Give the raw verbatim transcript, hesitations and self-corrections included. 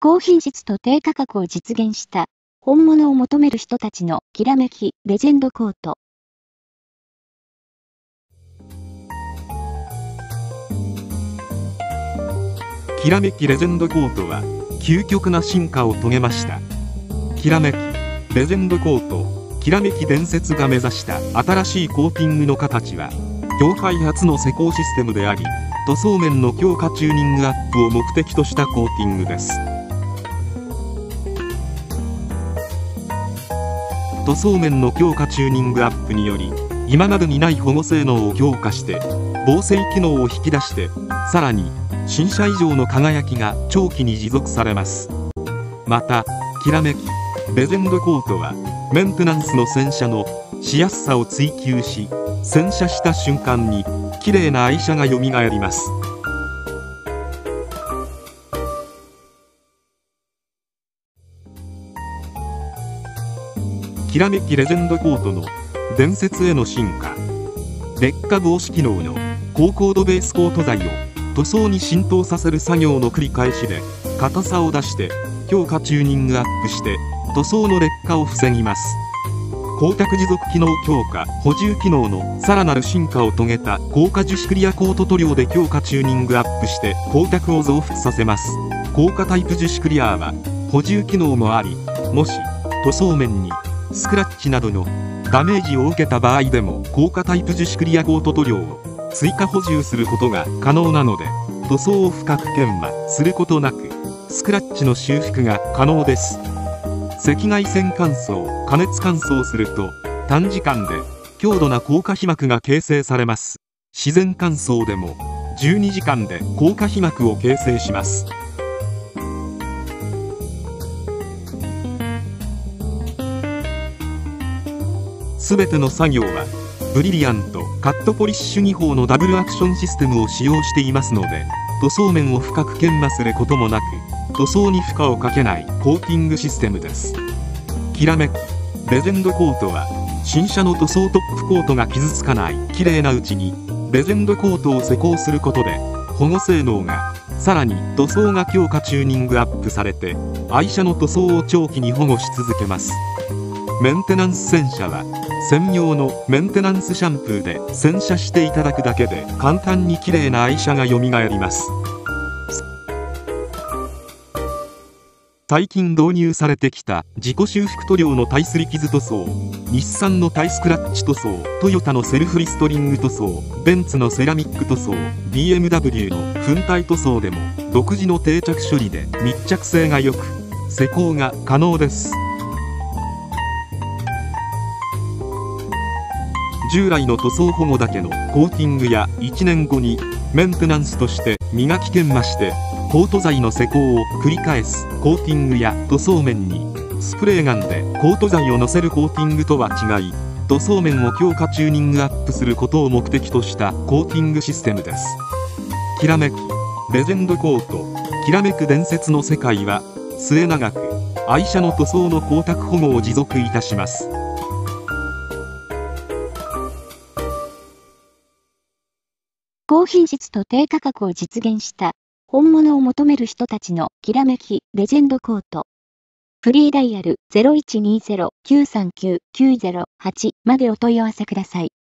高品質と低価格を実現した本物を求める人たちのきらめきレジェンドコート。 きらめきレジェンドコートは究極な進化を遂げました。きらめきレジェンドコートきらめき伝説が目指した新しいコーティングの形は業界初の施工システムであり、塗装面の強化チューニングアップを目的としたコーティングです。塗装面の強化チューニングアップにより、今までにない保護性能を強化して防水機能を引き出して、さらに新車以上の輝きが長期に持続されます。またきらめきレジェンドコートはメンテナンスの洗車のしやすさを追求し、洗車した瞬間に綺麗な愛車がよみがえります。きらめきレジェンドコートの伝説への進化。劣化防止機能の高高度ベースコート材を塗装に浸透させる作業の繰り返しで、硬さを出して強化チューニングアップして塗装の劣化を防ぎます。光沢持続機能強化補充機能のさらなる進化を遂げた高価樹脂クリアコート塗料で強化チューニングアップして光沢を増幅させます。高価タイプ樹脂クリアは補充機能もあり、もし塗装面にスクラッチなどのダメージを受けた場合でも高価タイプ樹脂クリアコート塗料を追加補充することが可能なので、塗装を深く研磨することなくスクラッチの修復が可能です。赤外線乾燥加熱乾燥すると短時間で強度な硬化皮膜が形成されます。自然乾燥でもじゅうにじかんで硬化皮膜を形成します。すべての作業はブリリアントカットポリッシュにほうのダブルアクションシステムを使用していますので、塗装面を深く研磨することもなく塗装に負荷をかけないコーティングシステムです。きらめきレジェンドコートは新車の塗装トップコートが傷つかない綺麗なうちにレジェンドコートを施工することで保護性能が、さらに塗装が強化チューニングアップされて愛車の塗装を長期に保護し続けます。メンテナンス洗車は専用のメンテナンスシャンプーで洗車していただくだけで簡単に綺麗な愛車がよみがえります。最近導入されてきた自己修復塗料の耐すり傷塗装、日産の耐スクラッチ塗装、トヨタのセルフリストリング塗装、ベンツのセラミック塗装、ビーエムダブリュー の粉体塗装でも独自の定着処理で密着性が良く施工が可能です。従来の塗装保護だけのコーティングやいちねんごにメンテナンスとして磨き研磨してコート剤の施工を繰り返すコーティングや塗装面にスプレーガンでコート剤をのせるコーティングとは違い、塗装面を強化チューニングアップすることを目的としたコーティングシステムです。きらめきレジェンドコートきらめく伝説の世界は末永く愛車の塗装の光沢保護を持続いたします。 高品質と低価格を実現した本物を求める人たちのきらめきレジェンドコート。フリーダイヤル ゼロいちにゼロ きゅうさんきゅう きゅうゼロはち までお問い合わせください。